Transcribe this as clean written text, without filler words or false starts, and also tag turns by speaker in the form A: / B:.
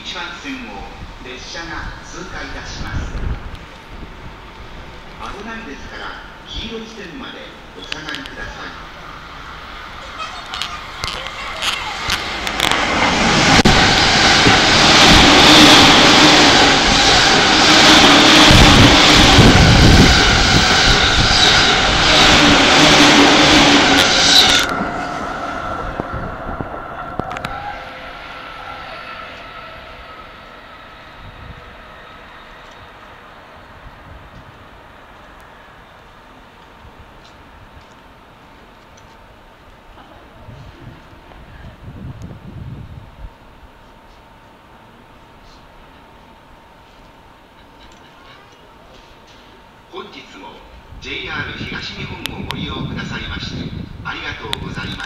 A: 1番線を列車が通過いたします。危ないですから黄色い線までお下がりください。本日も JR 東日本をご利用くださいましてありがとうございます。